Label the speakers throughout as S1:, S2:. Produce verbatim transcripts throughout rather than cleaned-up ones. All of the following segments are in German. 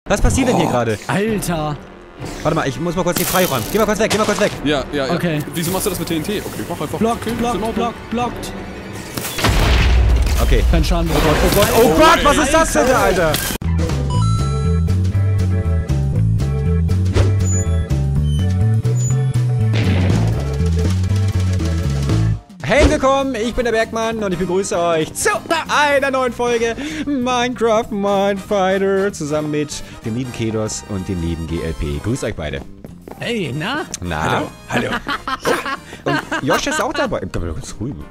S1: Was passiert denn hier
S2: Oh.
S1: gerade?
S2: Alter.
S1: Warte mal, ich muss mal kurz hier freiräumen. Geh mal kurz weg, geh mal kurz weg.
S3: Ja, ja, ja.
S2: Okay.
S3: Wieso machst du das mit T N T? Okay, mach einfach.
S2: Block,
S3: okay,
S2: block,
S3: ist in Ordnung.
S2: block, blockt.
S1: Okay.
S2: Kein Schaden.
S1: Oh Gott, oh Gott, oh Gott, was ist das denn, Alter? Hey, willkommen, ich bin der Bergmann und ich begrüße euch zu einer neuen Folge Minecraft Mindfighter zusammen mit dem lieben Kedos und dem lieben G L P. Grüß euch beide.
S2: Hey, na?
S1: Na?
S3: Hallo.
S1: Und Josh ist auch dabei. Komm mal kurz rüber.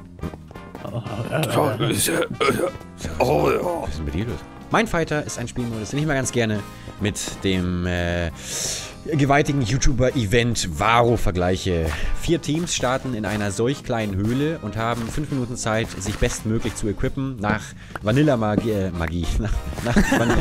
S3: Oh,
S1: Was ist denn mit dir los? Mindfighter ist ein Spielmodus, den ich mal ganz gerne mit dem äh, gewaltigen YouTuber-Event Varo vergleiche. Vier Teams starten in einer solch kleinen Höhle und haben fünf Minuten Zeit, sich bestmöglich zu equippen nach Vanilla-Magie, äh, Magie, nach, nach Van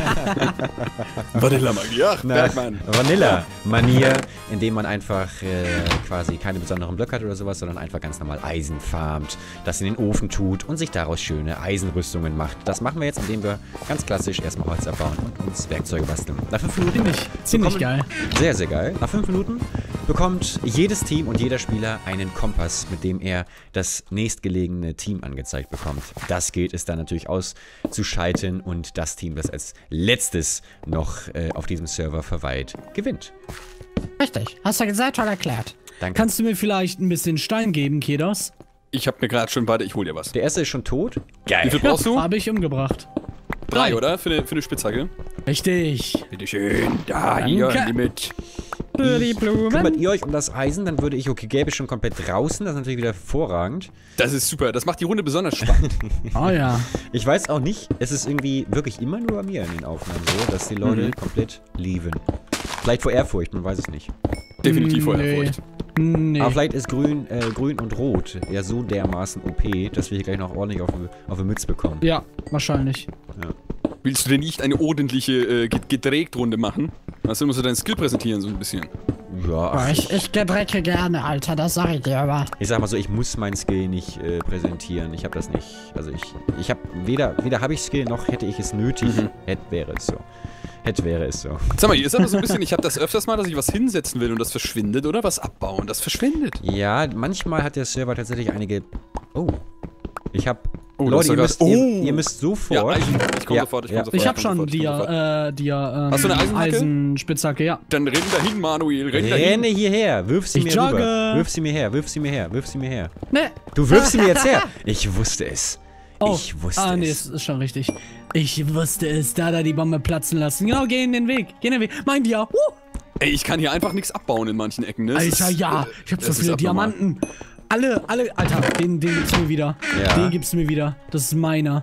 S3: Vanilla-Magie, ach,
S1: nach
S3: Bergmann.
S1: Vanilla-Manier, indem man einfach äh, quasi keine besonderen Blöcke hat oder sowas, sondern einfach ganz normal Eisen farmt, das in den Ofen tut und sich daraus schöne Eisenrüstungen macht. Das machen wir jetzt, indem wir ganz klassisch erstmal Holz abbauen und uns Werkzeuge basteln. Nach fünf Minuten
S2: Finde ich ziemlich geil.
S1: Sehr, sehr geil. Nach fünf Minuten bekommt jedes Team und jeder Spieler einen Kompass, mit dem er das nächstgelegene Team angezeigt bekommt. Das gilt es dann natürlich auszuschalten und das Team, das als letztes noch äh, auf diesem Server verweilt, gewinnt.
S2: Richtig. Hast du sehr toll erklärt.
S1: Danke.
S2: Kannst du mir vielleicht ein bisschen Stein geben, Kedos?
S3: Ich hab mir gerade schon, warte, ich hol dir was.
S1: Der erste ist schon tot. Geil.
S3: Wie viel brauchst du?
S2: Habe ich umgebracht.
S3: Drei, oder? Für eine, für eine Spitzhacke.
S2: Richtig.
S3: Bitteschön. Da, hier,
S2: Danke.
S3: nimm mit.
S2: Die
S1: Kümmert
S2: Blumen.
S1: ihr euch um das Eisen, dann würde ich, okay, gäbe schon komplett draußen. Das ist natürlich wieder hervorragend.
S3: Das ist super. Das macht die Runde besonders spannend.
S2: Oh ja.
S1: Ich weiß auch nicht, es ist irgendwie wirklich immer nur bei mir in den Aufnahmen so, dass die Leute
S3: Mhm.
S1: komplett lieben. Vielleicht vor Ehrfurcht, man weiß es nicht.
S3: Definitiv vor
S2: Nee.
S3: Ehrfurcht.
S2: Nee.
S1: Aber vielleicht ist grün, äh, grün und rot ja so dermaßen O P, dass wir hier gleich noch ordentlich auf, auf die Mütze bekommen.
S2: Ja, wahrscheinlich.
S1: Ja.
S3: Willst du denn nicht eine ordentliche äh, Gedreckt-Runde machen? Also musst du deinen Skill präsentieren, so ein bisschen.
S1: Ja, ach,
S2: Ich, ich gedrecke gerne, Alter, das sag ich dir aber.
S1: ich sag mal so, ich muss meinen Skill nicht äh, präsentieren. Ich habe das nicht. Also ich, ich habe weder, weder habe ich Skill noch hätte ich es nötig.
S3: Mhm.
S1: Hätte wäre es so. Hätte wäre es so.
S3: Sag mal, hier ist aber so ein bisschen, ich habe das öfters mal, dass ich was hinsetzen will und das verschwindet oder was abbauen. Das verschwindet.
S1: Ja, manchmal hat der Server tatsächlich einige. Oh. Ich habe.
S3: Oh,
S1: Leute, ihr
S3: das
S1: müsst,
S3: ist sogar-
S1: ihr,
S3: Oh.
S1: ihr müsst
S3: Ja,
S1: sofort.
S3: Eisen. Ich komm
S1: Ja,
S3: sofort, ich komm
S1: ja.
S3: sofort.
S2: Ich hab
S3: komm
S2: schon
S3: sofort, ich komm sofort.
S2: dir, äh, dir, ähm,
S3: Hast du eine Eisenhacke?
S2: Eisenspitzhacke, ja.
S3: Dann renn dahin, Manuel, renn
S1: Renne
S3: dahin.
S1: hierher, wirf sie
S2: Ich
S1: mir
S2: jogge.
S1: rüber. Wirf sie mir her, wirf sie mir her, wirf sie mir her.
S2: Ne.
S1: Du wirfst sie mir jetzt her. Ich wusste es.
S2: Oh.
S1: Ich wusste
S2: Ah, nee,
S1: es.
S2: es ist schon richtig. Ich wusste es, da da die Bombe platzen lassen. Genau, geh in den Weg, geh in den Weg. Mein dir. Uh.
S3: Ey, ich kann hier einfach nichts abbauen in manchen Ecken, ne? Das
S2: Alter,
S3: ist,
S2: ja.
S3: äh,
S2: Ich hab so
S3: das ist
S2: viele
S3: abnormal.
S2: Diamanten. Alle, alle, Alter, den, den gibst du mir wieder.
S1: Ja.
S2: Den gibst du mir wieder. Das ist meiner.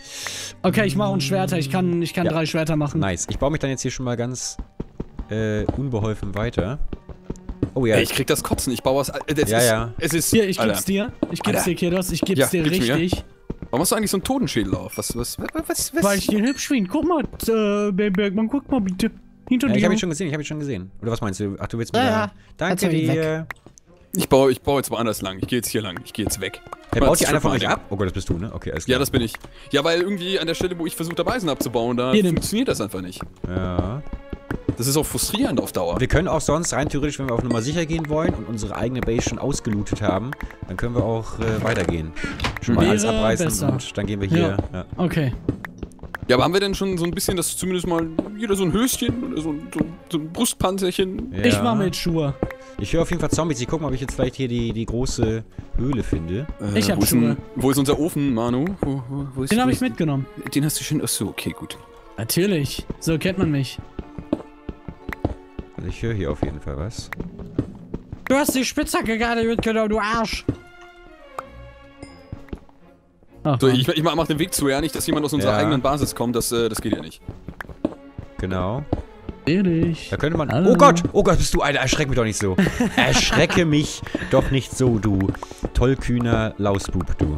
S2: Okay, ich mache uns Schwerter. Ich kann, ich kann
S1: Ja.
S2: drei Schwerter machen.
S1: Nice. Ich baue mich dann jetzt hier schon mal ganz äh, unbeholfen weiter. Oh ja.
S3: Ey, ich krieg das Kotzen, ich baue was. Äh, das
S1: Ja,
S3: ist,
S1: ja.
S3: Es ist.
S2: Hier, ich
S3: Alter,
S2: geb's dir. Ich geb's
S3: Alter.
S2: dir, Kedos. Ich geb's
S3: Ja,
S2: dir
S3: gib's mir.
S2: richtig.
S3: Warum hast du eigentlich so einen Totenschädel auf? Was, was, was, was? was?
S2: Weil ich den hübsch finde. Guck mal, äh, Bergmann, guck mal bitte. Hinter
S1: ja,
S2: dir.
S1: ich habe ihn schon gesehen, ich habe ihn schon gesehen. Oder was meinst du? Ach, du willst mir
S2: Ja,
S1: da...
S2: ja.
S1: Danke
S2: Erzähl ihn
S1: dir.
S3: Ich baue, ich baue jetzt woanders lang. Ich gehe jetzt hier lang. Ich gehe jetzt weg.
S1: Hey,
S3: Mal
S1: baut hier
S3: Strip
S1: einer von euch
S3: Mining.
S1: ab? Oh Gott, das bist du, ne? Okay, alles klar.
S3: Ja, das bin ich. Ja, weil irgendwie an der Stelle, wo ich versucht habe, Eisen abzubauen, da
S2: Hier, nimm.
S3: funktioniert das einfach nicht.
S1: Ja.
S3: Das ist auch frustrierend auf Dauer.
S1: Wir können auch sonst rein theoretisch, wenn wir auf Nummer sicher gehen wollen und unsere eigene Base schon ausgelootet haben, dann können wir auch äh, weitergehen. Schon mal
S2: Wäre
S1: alles abreißen
S2: besser.
S1: und dann gehen wir hier. Ja.
S2: Okay.
S3: Ja, aber haben wir denn schon so ein bisschen, dass zumindest mal jeder so ein Höschen oder so ein, so ein, so ein Brustpanzerchen?
S1: Ja.
S2: Ich mach mit Schuhe.
S1: Ich höre auf jeden Fall Zombies. Ich guck mal, ob ich jetzt vielleicht hier die, die große Höhle finde.
S3: Äh,
S2: Ich hab
S3: wo ist denn-
S2: Schuhe.
S3: Wo ist unser Ofen, Manu? Wo, wo, wo ist,
S2: Den
S3: wo
S2: habe ich
S3: ist-
S2: mitgenommen.
S3: Den hast du schon. Achso, okay, gut.
S2: Natürlich. So kennt man mich.
S1: Also ich höre hier auf jeden Fall was.
S2: Du hast die Spitzhacke gerade mitgenommen, du Arsch. Ach,
S3: So,
S2: Mann.
S3: ich, ich mach mach den Weg zu, ja, nicht, dass jemand aus unserer
S1: Ja.
S3: eigenen Basis kommt, das, äh, das geht ja nicht.
S1: Genau.
S2: Ehrlich.
S1: Da könnte man...
S2: Hallo.
S1: Oh Gott! Oh Gott, bist du... Alter, erschreck mich doch nicht so. Erschrecke mich doch nicht so, du tollkühner Lausbub, du.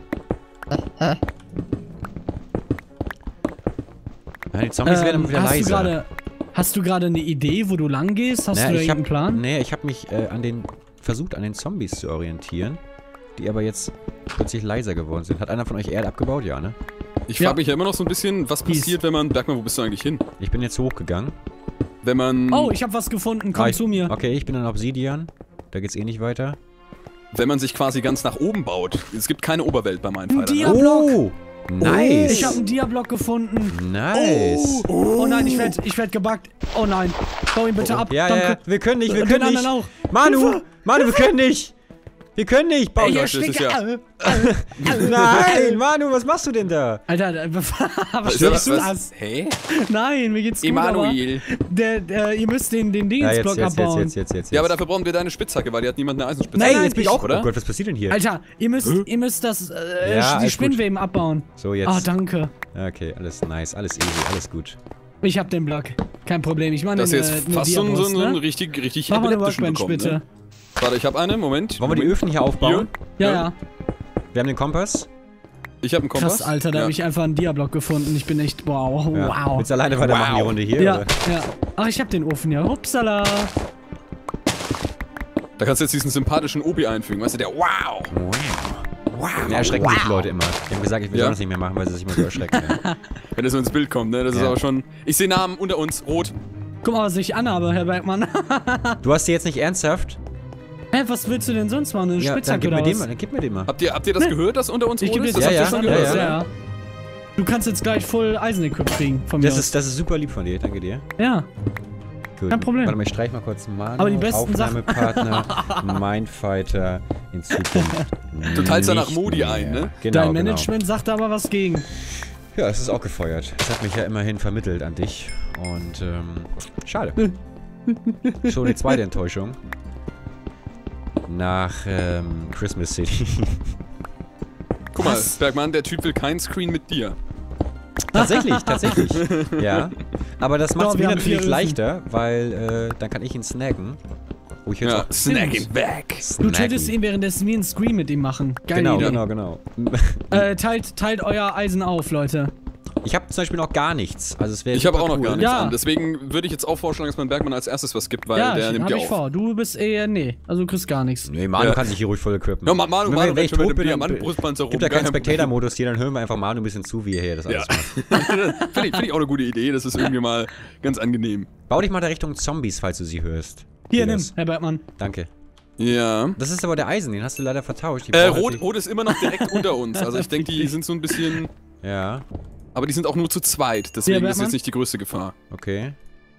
S1: Ja, die Zombies werden
S2: Ähm,
S1: wieder
S2: hast du
S1: leiser.
S2: gerade, hast du gerade eine Idee, wo du lang gehst? Hast
S1: Naja,
S2: du da
S1: ich hab,
S2: irgendeinen Plan?
S1: Nee, ich habe mich äh, an den versucht, an den Zombies zu orientieren, die aber jetzt plötzlich leiser geworden sind. Hat einer von euch Erde abgebaut? Ja, ne?
S3: Ich
S2: Ja.
S3: frage mich ja immer noch so ein bisschen, was
S2: Peace.
S3: passiert, wenn man... Bergmann, wo bist du eigentlich hin?
S1: Ich bin jetzt hochgegangen.
S3: Wenn man...
S2: Oh, ich habe was gefunden. Komm
S1: Ah, ich,
S2: zu mir.
S1: Okay, ich bin in Obsidian. Da geht's eh nicht weiter.
S3: Wenn man sich quasi ganz nach oben baut. Es gibt keine Oberwelt bei meinen
S2: Ein
S3: Fightern.
S2: Dia-
S3: Ne?
S2: Block.
S1: Oh! Nice!
S2: Ich habe einen Dia-Block gefunden.
S1: Nice!
S2: Oh nein, ich werd, ich werd gebuggt. Oh nein. Bau ihn bitte ab.
S1: Ja,
S2: Danke.
S1: ja, ja, wir können nicht, wir
S2: Und
S1: können
S2: den
S1: nicht.
S2: anderen auch.
S1: Manu!
S2: Hilfe!
S1: Manu, wir können nicht! Wir können nicht! Bau
S2: Ey,
S3: Leute,
S2: ich
S3: das ist
S2: stinke.
S3: ja-
S1: Nein, Manu, was machst du denn da?
S2: Alter, was
S3: Was-
S2: stirbst du
S3: was-
S2: das?
S3: Hä?
S2: Nein, mir geht's gut,
S3: Emanuel.
S2: aber der, der, ihr müsst den, den
S1: Ja, jetzt,
S2: Dingensblock
S1: jetzt, jetzt,
S2: abbauen.
S1: jetzt, jetzt, jetzt.
S3: Ja, aber dafür brauchen wir deine Spitzhacke, weil die hat niemand eine Eisenspitze.
S2: Nein,
S1: Ey,
S2: nein,
S1: jetzt bin ich auch,
S3: oder?
S1: oh Gott, was passiert denn hier?
S2: Alter, ihr müsst, ihr müsst das, äh,
S1: Ja,
S2: die
S1: alles
S2: Spinnweben abbauen.
S1: So, jetzt.
S2: Ah, danke.
S1: Okay, alles nice, alles easy, alles gut.
S2: Ich hab den Block. Kein Problem. Ich meine,
S3: Das ist
S2: eine,
S3: jetzt
S2: eine
S3: fast so ein, so ein, so ein
S2: ne?
S3: richtig, richtig
S2: Mach mal eine
S3: epileptischen
S2: Workbench,
S3: bekommen,
S2: bitte.
S3: ne? Warte, ich habe eine, Moment.
S1: Wollen wir die
S3: Moment.
S1: Öfen hier aufbauen?
S2: Ja,
S3: Ja.
S2: ja.
S1: Wir haben den Kompass.
S3: Ich habe einen Kompass.
S2: Krass, Alter, da
S3: ja.
S2: habe ich einfach einen Dia-Block gefunden. Ich bin echt, wow,
S1: Ja.
S2: wow.
S1: Willst du alleine weitermachen,
S3: Wow.
S1: die Runde hier?
S2: Ja,
S1: oder?
S2: ja. Ach, ich hab den Ofen ja. Upsala.
S3: Da kannst du jetzt diesen sympathischen Obi einfügen, weißt du, der Wow!
S1: Wow. Ja, erschrecken sich die Leute immer. Die haben gesagt, ich will
S3: Ja.
S1: das nicht mehr machen, weil sie sich immer so erschrecken. Ja.
S3: Wenn er so ins Bild kommt, ne? Das ist
S1: Ja.
S3: aber schon... Ich sehe Namen unter uns, rot.
S2: Guck mal, was ich anhabe, Herr Bergmann.
S1: Du hast die jetzt nicht ernsthaft?
S2: Hä, was willst du denn sonst machen? Eine
S1: Ja, dann
S2: Spitzhacke
S1: gib mir
S2: oder
S1: den
S2: was?
S1: mal, dann gib mir den mal.
S3: Habt ihr, habt ihr das gehört, dass unter uns
S2: Ich
S3: rot
S2: gebe dir
S3: ist?
S2: das
S1: Ja,
S3: habt ihr
S1: ja,
S3: schon
S1: ja,
S3: gehört,
S1: ja.
S3: ne?
S2: Du kannst jetzt gleich voll Eisenequip kriegen von mir
S1: Das
S2: aus.
S1: ist, das ist super lieb von dir, danke dir.
S2: Ja.
S1: Gut.
S2: Kein Problem.
S1: Warte mal, ich streich mal kurz Manu,
S2: Aber die besten Sachen-
S1: Aufnahmepartner, Mindfighter in Zukunft.
S3: Du teilst da nach
S1: nicht
S3: Modi
S1: mehr.
S3: ein, ne?
S1: Genau,
S2: Dein
S1: genau.
S2: Management sagt aber was gegen.
S1: Ja, es ist auch gefeuert. Es hat mich ja immerhin vermittelt an dich. Und, ähm, schade. Schon die zweite Enttäuschung. Nach, ähm, Christmas City.
S3: Guck mal,
S2: Was?
S3: Bergmann, der Typ will keinen Screen mit dir.
S1: Tatsächlich, tatsächlich. Ja. Aber das macht
S2: Doch,
S1: es
S2: wir
S1: mir
S2: haben vier
S1: natürlich
S2: Öfen.
S1: leichter, weil, äh, dann kann ich ihn snacken. Oh, ich höre
S3: Ja,
S1: auch
S3: snack him back.
S2: Du tötest ihn, währenddessen wir einen Screen mit ihm machen. Geile
S1: Genau,
S2: Idee.
S1: genau, genau.
S2: Äh, teilt, teilt euer Eisen auf, Leute.
S1: Ich habe zum Beispiel noch gar nichts. Also es wäre
S3: Ich habe auch
S1: super
S3: noch
S1: cool.
S3: gar nichts
S2: Ja.
S3: an. Deswegen würde ich jetzt auch vorschlagen, dass man Bergmann als erstes was gibt, weil
S2: ja,
S3: der
S2: ich,
S3: nimmt
S2: hab
S3: ja
S2: ich
S3: auf.
S2: vor. Du bist eher, nee. Also du kriegst gar nichts.
S1: Nee, Manu
S3: Ja.
S1: kann sich hier ruhig voll equippen.
S3: Ja, Ma- Manu,
S1: wenn,
S3: Manu,
S1: wenn, wenn ich
S3: wenn wir
S1: tot bin,
S3: den
S1: dann
S3: Diamantbrustpanzer
S1: gibt er
S3: rum,
S1: keinen
S3: gar kein
S1: Spectator-Modus hier, dann hören wir einfach Manu ein bisschen zu, wie er hier das alles
S3: Ja.
S1: macht.
S3: Finde ich, find ich auch eine gute Idee. Das ist irgendwie mal ganz angenehm.
S1: Bau dich mal da Richtung Zombies, falls du sie hörst.
S2: Hier,
S1: Geht
S2: nimm,
S1: das?
S2: Herr Bergmann.
S1: Danke.
S3: Ja.
S1: Das ist aber der Eisen, den hast du leider vertauscht. Die
S3: Äh,
S1: brauchen
S3: Rot,
S1: natürlich-
S3: Rot ist immer noch direkt unter uns. Also ich denke, die sind so ein bisschen...
S1: Ja,
S3: Aber die sind auch nur zu zweit. Deswegen ist
S2: Bergmann?
S3: jetzt nicht die größte Gefahr.
S1: okay.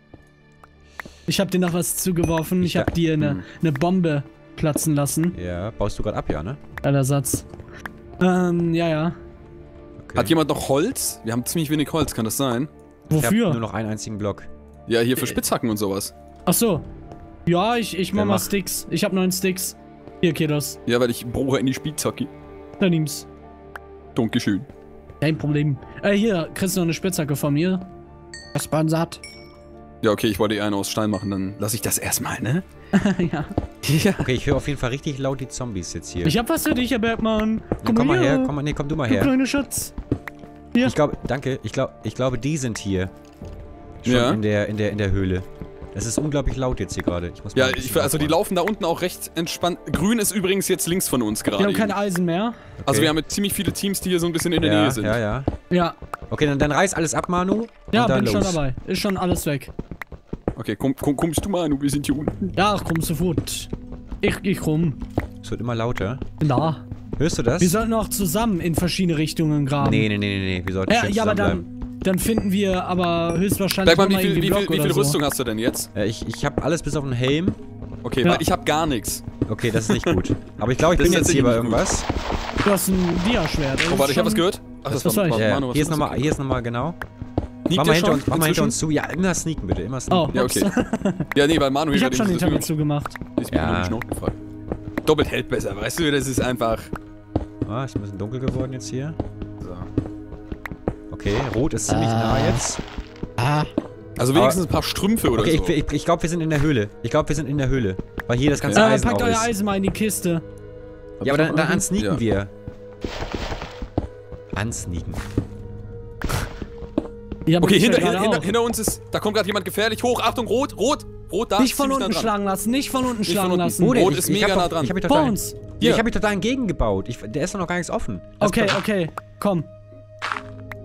S2: Ich hab dir noch was zugeworfen. Ich,
S1: Ich
S2: hab
S1: da-
S2: dir eine
S3: Hm.
S2: ne Bombe platzen lassen.
S1: Ja, baust du gerade ab, ja, ne?
S2: Alter Satz. Ähm, ja, ja.
S1: Okay.
S3: Hat jemand noch Holz? Wir haben ziemlich wenig Holz, kann das sein?
S1: Ich hab
S2: Wofür?
S1: nur noch einen einzigen Block.
S3: Ja, hier für Spitzhacken und sowas.
S2: Ach so. Ja, ich, ich mach
S1: Wer
S2: mal
S1: macht?
S2: Sticks. Ich hab neun Sticks. Hier, Kiddos.
S3: Ja, weil ich brauche in die Spitzhacke.
S2: Dann nimm's.
S3: Dankeschön.
S2: Kein Problem. Äh, hier, kriegst du noch eine Spitzhacke von mir. Das war satt.
S3: Ja, okay, ich wollte eh einen aus Stein machen, dann lasse ich das erstmal, ne?
S2: Ja.
S3: Ja.
S1: Okay, ich höre auf jeden Fall richtig laut die Zombies jetzt hier.
S2: Ich hab was für dich, Herr Bergmann.
S1: Ja, komm mal her, komm mal, nee, komm du mal
S2: Du
S1: her.
S2: kleine Schatz. Hier.
S1: Ich glaube, danke, ich glaube, ich glaube, die sind hier. Schon
S3: Ja.
S1: in der, in der, in der Höhle. Es ist unglaublich laut jetzt hier gerade. Ich muss mal
S3: Ja,
S1: ein bisschen
S3: ich, also die
S1: aufräumen.
S3: laufen da unten auch recht entspannt. Grün ist übrigens jetzt links von uns
S2: Wir
S3: gerade.
S2: haben kein Eisen mehr.
S3: Also
S1: Okay.
S3: wir haben jetzt ziemlich viele Teams, die hier so ein bisschen in der
S1: ja,
S3: Nähe sind.
S1: Ja, ja.
S2: Ja.
S1: Okay, dann, dann reiß alles ab, Manu.
S2: Ja,
S1: und dann
S2: bin
S1: los.
S2: schon dabei. Ist schon alles weg.
S3: Okay, komm, komm, kommst du mal, wir sind hier unten.
S2: Ja, ach, komm sofort. Ich, ich komm.
S1: Es wird immer lauter.
S2: Bin da.
S1: Hörst du das?
S2: Wir sollten auch zusammen in verschiedene Richtungen graben.
S1: Nee, nee, nee, nee, nee. Wir sollten
S2: Ja,
S1: schön
S2: ja, aber
S1: zusammenbleiben.
S2: dann, dann finden wir aber höchstwahrscheinlich
S3: Bergmann, wie
S2: noch mal
S3: viel,
S2: irgendwie
S3: wie viel,
S2: Block
S3: wie viel
S2: oder so.
S3: Rüstung hast du denn jetzt?
S1: Äh, ich ich habe alles bis auf den Helm.
S3: Okay,
S2: Ja.
S3: weil ich habe gar nichts.
S1: Okay, das ist nicht gut. Aber ich glaube, ich
S3: Das
S1: bin
S3: ist
S1: jetzt hier bei
S3: tatsächlich nicht
S1: irgendwas.
S2: Du hast ein Dia-Schwert. Das
S3: Oh, warte,
S2: ist
S3: ich habe was
S2: schon-
S3: gehört. Ach, das,
S2: Das
S3: war,
S2: war ich.
S3: war
S1: Ja,
S3: Manu, was
S1: hier ist
S3: war das?
S1: nochmal, hier ist nochmal genau.
S3: Liegt
S1: Mach
S3: der
S1: mal hinter
S3: schon
S1: uns, mach mal hinter
S3: inzwischen?
S1: uns zu. Ja, immer sneaken bitte, immer sneaken.
S2: Oh,
S3: Ja,
S2: ups.
S3: okay. Ja, nee, weil Manu
S2: Ich
S3: hier
S2: hab schon den
S3: deswegen-
S2: Tablet zugemacht.
S3: Ist mir
S1: Ja.
S3: nämlich noch gefallen. Doppelt hält besser, weißt du, das ist einfach...
S1: Ah, ist ein bisschen dunkel geworden jetzt hier.
S3: So.
S1: Okay, rot ist ziemlich
S2: Ah.
S1: nah jetzt.
S2: Ah.
S3: Also wenigstens ein paar Strümpfe oder
S1: Okay,
S3: so.
S1: ich, ich, ich glaube, wir sind in der Höhle. Ich glaube, wir sind in der Höhle. Weil hier das ganze
S2: Äh,
S1: Eisen
S2: packt
S1: auch
S2: euer
S1: ist.
S2: Eisen mal in die Kiste.
S1: Ja, aber dann, dann unsneaken
S3: Ja.
S1: wir. Unsneaken.
S2: Ja,
S3: Okay,
S2: ich
S3: hinter,
S2: gerade
S3: hinter,
S2: auch.
S3: hinter uns ist... Da kommt gerade jemand gefährlich hoch. Achtung, rot, rot, rot, da.
S2: Nicht von
S3: ziemlich nah
S2: unten
S3: dran.
S2: schlagen lassen, nicht von unten
S3: Nicht von
S2: schlagen
S3: unten.
S2: lassen.
S3: Wo denn? Rot
S1: ich,
S3: ist
S1: ich
S3: mega
S1: hab
S3: nah
S1: doch,
S3: dran.
S1: Ich hab mich
S2: Bei
S1: total,
S2: uns.
S1: ja,
S3: Hier.
S1: ich hab mich total entgegengebaut. Ich, der ist doch noch gar nichts offen. Das
S2: Okay,
S1: ist doch-
S2: okay, komm.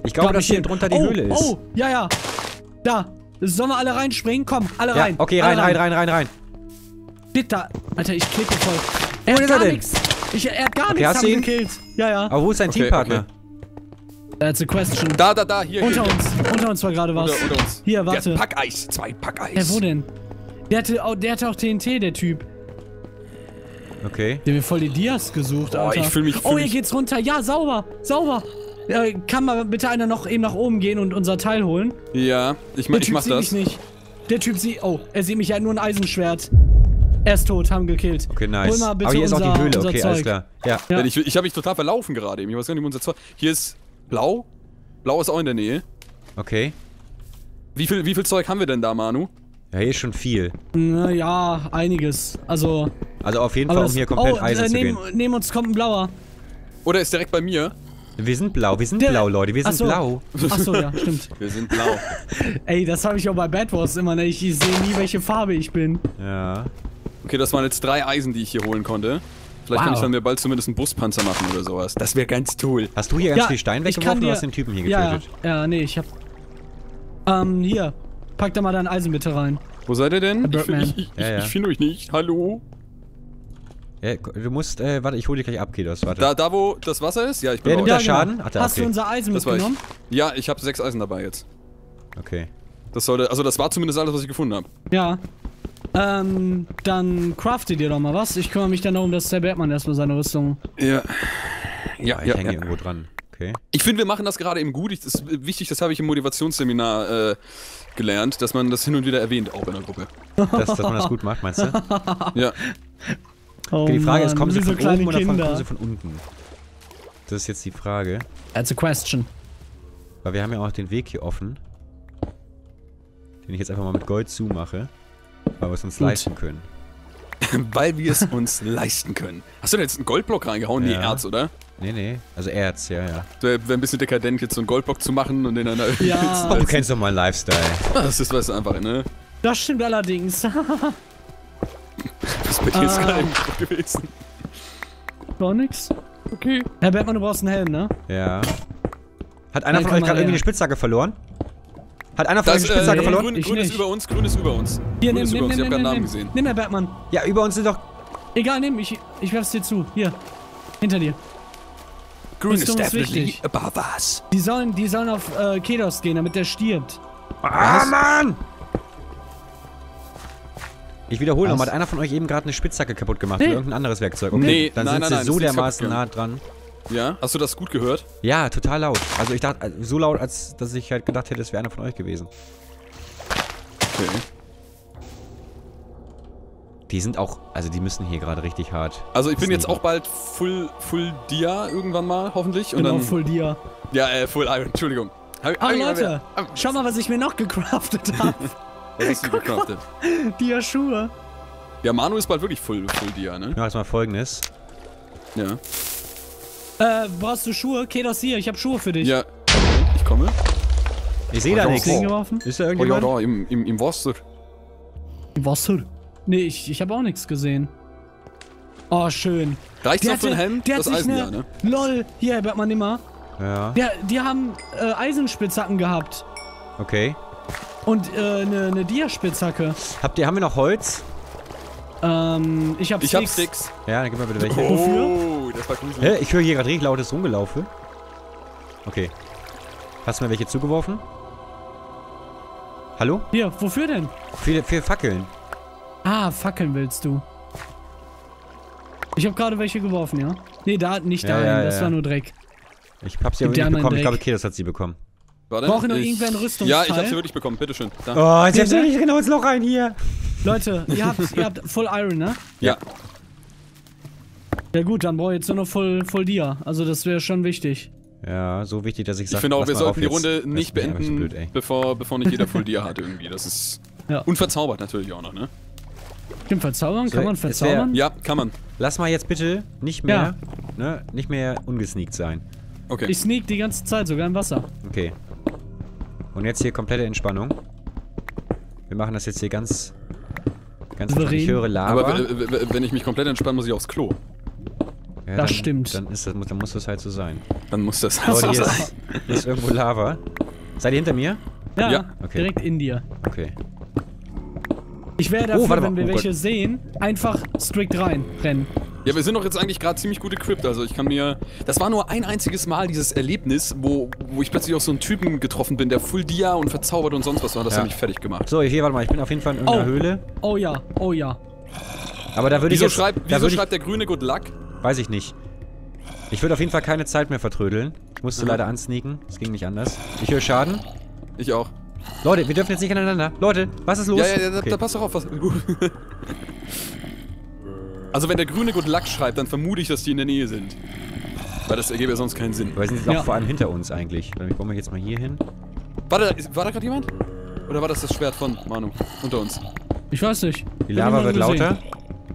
S1: Ich glaube, dass hier
S2: nicht
S1: drunter die
S2: oh,
S1: Höhle ist.
S2: Oh, ja, ja. Da. Sollen wir alle reinspringen? Komm, alle
S1: Ja,
S2: rein.
S1: okay,
S2: alle
S1: rein, rein, rein, rein, rein.
S2: Steht da. Alter, ich klicke voll. Er
S1: Wo
S2: hat
S1: ist er
S2: gar
S1: denn?
S2: nichts. Ich, er hat gar
S1: Okay,
S2: nichts
S1: hast du ihn?
S2: gekillt. Ja, ja.
S1: Aber wo ist dein
S3: Okay,
S1: Teampartner?
S2: That's a question.
S3: Da, da, da, hier,
S2: Unter
S3: hier.
S2: uns. Unter uns war gerade was.
S3: Unter, unter uns.
S2: Hier,
S3: Der
S2: warte.
S3: hat Packeis. Zwei Packeis.
S2: Ja, wo denn? Der hatte, auch, der hatte auch T N T, der Typ.
S1: Okay.
S2: Der hat mir voll die Dias gesucht,
S3: Boah,
S2: Alter.
S3: ich fühl mich-
S2: oh,
S3: fühl
S2: hier
S3: mich-
S2: geht's runter. Ja, sauber. Sauber. Ja, kann mal bitte einer noch eben nach oben gehen und unser Teil holen?
S3: Ja, ich,
S2: Der
S3: mach, ich
S2: Typ
S3: mach
S2: sieht
S3: das.
S2: mich nicht. Der Typ sieht... Oh, er sieht mich ja nur ein Eisenschwert. Er ist tot, haben gekillt.
S1: Okay, nice.
S2: Hol mal bitte
S1: Aber hier ist auch
S2: unser,
S1: die Höhle.
S2: unser
S1: Okay,
S2: Zeug.
S1: alles klar. Ja.
S2: Ja.
S3: Ich, ich habe mich total verlaufen gerade eben. Ich weiß gar nicht, wo unser Zeug... Hier ist blau. Blau ist auch in der Nähe.
S1: Okay.
S3: Wie viel, wie viel Zeug haben wir denn da, Manu?
S1: Ja, hier ist schon viel.
S2: Naja, einiges. Also...
S1: Also auf jeden
S2: aber
S1: Fall, um
S2: das-
S1: hier komplett
S2: oh,
S1: Eisen
S2: äh,
S1: zu
S2: neben,
S1: gehen.
S2: neben uns kommt ein blauer.
S3: Oder ist direkt bei mir?
S1: Wir sind blau, wir sind
S2: Der-
S1: blau, Leute. Wir sind
S2: Ach so.
S1: blau.
S2: Achso, ja, stimmt.
S3: Wir sind blau.
S2: Ey, das habe ich auch bei Bad Wars immer, ne? Ich sehe nie, welche Farbe ich bin.
S1: Ja.
S3: Okay, das waren jetzt drei Eisen, die ich hier holen konnte. Vielleicht kann
S2: Wow.
S3: ich dann mir bald zumindest einen Brustpanzer machen oder sowas. Das wäre ganz toll.
S1: Hast du hier ganz
S2: Ja,
S1: viel Stein
S2: ich kann
S1: weggeworfen
S2: dir-
S1: oder hast du den Typen hier
S2: Ja,
S1: getötet?
S2: ja, ja, nee, ich hab... Ähm, hier. Pack da mal dein Eisen bitte rein.
S3: Wo seid ihr denn? Ich,
S2: Birdman.
S3: ich, ich,
S1: Ja, ja.
S3: ich finde euch nicht. Hallo?
S1: Ja, du musst, äh, warte, ich hole dich gleich ab, Kidos, warte.
S3: Da, da wo das Wasser ist? Ja, ich bin
S1: Wer
S3: bei
S1: nimmt
S3: euch.
S1: da Schaden? Ach, da,
S2: Hast
S1: okay.
S2: du unser Eisen
S3: Das war ich.
S2: mitgenommen?
S3: Ja, ich habe sechs Eisen dabei jetzt.
S1: Okay.
S3: Das sollte, also das war zumindest alles, was ich gefunden habe.
S2: Ja. Ähm, dann crafte dir doch mal was. Ich kümmere mich dann darum, dass der Batman erstmal seine Rüstung...
S3: Ja. Ja,
S1: Ah, ich hänge hier irgendwo dran. Okay.
S3: Ich finde, wir machen das gerade eben gut. Ich, das ist wichtig, das habe ich im Motivationsseminar äh, gelernt, dass man das hin und wieder erwähnt, auch in der Gruppe.
S1: Dass, dass man das gut macht, meinst du?
S3: Ja.
S2: Oh,
S1: Okay, die Frage ist, kommen sie
S2: wie so
S1: von
S2: kleine
S1: oben oder von,
S2: Kinder.
S1: kommen sie von unten? Das ist jetzt die Frage.
S2: That's a question.
S1: Weil wir haben ja auch den Weg hier offen. Den ich jetzt einfach mal mit Gold zumache. Weil wir es uns
S2: Gut.
S1: leisten können.
S3: Weil wir es uns leisten können. Hast du da jetzt einen Goldblock reingehauen? Nee,
S1: Ja.
S3: Erz, oder?
S1: Nee, nee. Also Erz, ja, ja.
S3: Wäre wär ein bisschen dekadent, jetzt so einen Goldblock zu machen und den dann da irgendwie
S2: Ja.
S3: zu
S1: Oh, du
S3: setzen.
S1: kennst doch meinen Lifestyle.
S3: Das ist was einfach, ne?
S2: Das stimmt allerdings.
S3: Das ist bei dir jetzt
S2: Ah.
S3: gerade im Kopf gewesen.
S2: War nix.
S3: Okay.
S2: Herr Batman, du brauchst einen Helm, ne?
S1: Ja. Hat einer
S2: Dann
S1: von
S2: kann
S1: euch
S2: man
S1: gerade irgendwie
S2: ja-
S1: eine Spitzhacke verloren? Hat einer von euch
S3: Das,
S1: eine Spitzhacke
S3: äh,
S2: nee.
S1: verloren?
S3: grün,
S2: Ich
S3: grün ist
S2: nicht.
S3: über uns, grün ist über uns.
S2: Hier,
S3: grün
S2: nimm,
S3: ist
S2: nimm,
S3: über uns,
S2: nimm,
S3: ich hab
S2: nimm,
S3: gerade einen Namen
S2: nimm.
S3: gesehen.
S2: Nimm, Herr Batman.
S1: Ja, über uns sind doch...
S2: Egal, nimm, ich, ich werf's dir zu. Hier. Hinter dir.
S3: Grün
S2: Rüstung
S3: is
S2: ist
S3: definitely
S2: wichtig.
S3: above us.
S2: Die sollen, die sollen auf äh, Kedos gehen, damit der stirbt.
S1: Ah, Mann! Ich wiederhole
S2: Was?
S1: nochmal, hat einer von euch eben gerade eine Spitzhacke kaputt gemacht
S2: Nee.
S1: oder irgendein anderes Werkzeug? Okay,
S3: Nee,
S1: dann
S3: nein,
S1: sind
S3: nein,
S1: sie
S3: nein,
S1: so
S3: ist nichts
S1: dermaßen nah
S3: kaputt
S1: dran.
S3: Ja? Hast du das gut gehört?
S1: Ja, total laut. Also ich dachte, also so laut, als dass ich halt gedacht hätte, es wäre einer von euch gewesen.
S3: Okay.
S1: Die sind auch, also die müssen hier gerade richtig hart.
S3: Also ich bin jetzt
S1: sneaken.
S3: auch bald Full, Full Dia irgendwann mal, hoffentlich. Und
S2: Genau,
S3: dann,
S2: Full Dia.
S3: Ja, äh, Full Iron, Entschuldigung. Hab,
S2: Ah,
S3: hab ich-
S2: Leute,
S3: hab-
S2: schau mal, was ich mir noch gecraftet habe.
S3: Was hast du gecraftet?
S2: Dia-Schuhe.
S3: Ja, Manu ist bald wirklich Full, Full Dia, ne?
S1: Ich mach jetzt mal folgendes.
S3: Ja.
S2: Äh, brauchst du Schuhe? Kedos hier, ich habe Schuhe für dich.
S3: Ja. Ich komme.
S1: Ich sehe da
S3: Oh,
S1: nichts.
S2: Ding geworfen?
S1: Ist da
S3: Oh ja,
S1: irgendjemand?
S3: da, im, im, im Wasser.
S2: Wasser. Nee, ich, ich habe auch nichts gesehen. Oh, schön.
S3: Reicht's
S2: Der
S3: noch für einen
S2: hatte-
S3: Helm?
S2: der
S3: Das
S2: hat sich
S3: Eisen,
S2: ne,
S3: ja, ne?
S2: Lol, hier, Batman, nimm mal.
S1: Ja,
S2: Der, die haben äh, Eisenspitzhacken gehabt.
S1: okay.
S2: Und äh, eine ne Dia-Spitzhacke.
S1: Habt ihr, haben wir noch Holz?
S2: Ähm, ich hab
S3: Ich hab
S2: Sticks.
S3: Sticks.
S1: Ja, dann gib mal bitte welche.
S3: Oh, das war gruselig.
S1: Hä? Ich höre hier gerade richtig lautes Rumgelaufe. Okay. Hast du mir welche zugeworfen? Hallo?
S2: Hier, wofür denn?
S1: Für, für Fackeln.
S2: Ah, Fackeln willst du. Ich habe gerade welche geworfen, ja? Nee, da nicht
S1: Ja,
S2: dahin,
S1: ja,
S2: das
S1: ja.
S2: war nur Dreck.
S1: Ich hab sie aber
S2: Gib dir
S1: nicht
S2: einmal
S1: bekommen. Ich
S2: Dreck.
S1: glaube, Kidos hat sie bekommen.
S3: Warte,
S2: Brauche noch
S3: ich-
S2: irgendwer ein Rüstungsteil?
S3: Ja, ich hab sie wirklich bekommen, bitteschön. Da.
S1: Oh, jetzt
S2: Bitte?
S1: setzt nicht genau ins Loch rein hier.
S2: Leute, ihr habt, ihr habt Full Iron, ne?
S3: Ja.
S2: Ja gut, dann brauche ich jetzt nur noch Full, Full Dia. Also das wäre schon wichtig.
S1: Ja, so wichtig, dass ich sage,
S3: Ich finde auch, wir sollten die Runde
S1: Das
S3: nicht
S1: ist mir einfach so
S3: beenden,
S1: blöd, ey.
S3: bevor, bevor nicht jeder Full Dia hat irgendwie. Das ist
S2: Ja.
S3: unverzaubert natürlich auch noch, ne?
S2: Stimmt, verzaubern?
S1: So,
S2: Kann man
S1: es wär-
S2: verzaubern?
S3: Ja, kann man.
S1: Lass mal jetzt bitte nicht mehr, ne, nicht mehr ungesneakt sein.
S3: Okay.
S2: Ich sneak die ganze Zeit, sogar im Wasser.
S1: Okay. Und jetzt hier komplette Entspannung. Wir machen das jetzt hier ganz, ganz,
S2: Souverän.
S1: ich höre Lava.
S3: Aber w- w- wenn ich mich komplett entspanne, muss ich aufs Klo.
S1: Ja,
S2: Das
S1: dann,
S2: stimmt.
S1: Dann, ist das, dann muss das halt so sein.
S3: Dann muss das
S1: Oh,
S3: also
S1: hier,
S3: sein.
S1: ist, hier ist irgendwo Lava. Seid ihr hinter mir?
S2: Ja,
S3: Ja.
S1: Okay.
S2: direkt in dir.
S1: Okay.
S2: Ich wäre dafür,
S1: Oh, warte mal.
S2: wenn wir
S1: Oh
S2: welche
S1: Gott.
S2: sehen, einfach strikt rein rennen.
S3: Ja, wir sind doch jetzt eigentlich gerade ziemlich gut equipped. Also ich kann mir... Das war nur ein einziges Mal, dieses Erlebnis, wo, wo ich plötzlich auf so einen Typen getroffen bin, der Full Dia und verzaubert und sonst was war. Das
S1: Ja.
S3: hat mich fertig gemacht.
S1: So, hier, warte mal, ich bin auf jeden Fall in irgendeiner
S2: Oh.
S1: Höhle.
S2: Oh ja, oh ja.
S1: Aber da würde ich
S3: Wieso,
S1: jetzt...
S3: schreibt,
S1: da
S3: wieso
S1: würd ich,
S3: schreibt der Grüne Good Luck?
S1: weiß ich nicht. Ich würde auf jeden Fall keine Zeit mehr vertrödeln. Ich musste
S3: Mhm.
S1: leider ansneaken. Es ging nicht anders. Ich höre Schaden.
S3: Ich auch.
S1: Leute, wir dürfen jetzt nicht aneinander. Leute, was ist los?
S3: Ja, ja, ja, da,
S1: Okay.
S3: da passt doch auf. Was, also wenn der Grüne Good Luck schreibt, dann vermute ich, dass die in der Nähe sind. Weil das ergebe ja sonst keinen Sinn.
S1: Aber wir sind jetzt
S2: Ja.
S1: auch vor allem hinter uns eigentlich. Ich baue mich jetzt mal hier hin.
S3: War da, ist- war da gerade jemand? Oder war das das Schwert von Manu? Unter uns.
S2: Ich weiß nicht.
S1: Die
S2: Hab
S1: Lava wird
S2: niemanden
S1: lauter.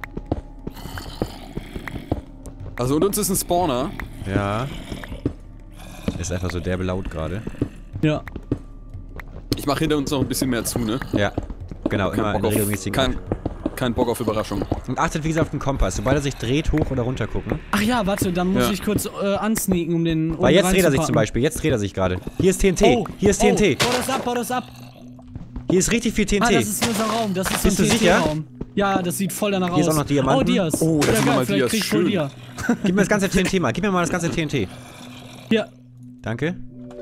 S3: Also unter uns ist ein Spawner.
S1: Ja. Ist einfach so derbe laut gerade.
S2: gesehen. Ja.
S3: Ich mache hinter uns noch ein bisschen mehr zu, ne?
S1: Ja. Genau,
S3: Kein
S1: immer in
S3: Bock auf,
S1: regelmäßigen
S3: kein, kein Bock auf Überraschung.
S1: Und achtet wie gesagt auf den Kompass. Sobald er sich dreht, hoch oder runter gucken.
S2: Ach ja, warte, dann muss
S3: Ja.
S2: ich kurz äh, ansneaken, um den.
S1: Weil jetzt dreht er sich
S2: reinzupacken.
S1: zum Beispiel. Jetzt dreht er sich gerade. Hier ist T N T.
S2: Oh,
S1: Hier ist T N T.
S2: Oh, bau das ab, bau das ab.
S1: Hier ist richtig viel T N
S2: Ah,
S1: T.
S2: das ist unser Raum. Das ist
S1: Bist
S2: so ein
S1: du sicher?
S2: Raum. Ja, das sieht voll danach aus.
S1: Hier ist auch noch Diamanten.
S2: Oh, Dias.
S3: Oh, das
S2: ja,
S3: sind
S2: geil,
S3: nochmal
S2: vielleicht
S3: Dias.
S2: krieg ich voll
S3: Schön.
S2: Dia.
S1: Gib mir das ganze T N T mal. Gib mir mal das ganze T N T.
S2: Hier.
S1: Danke.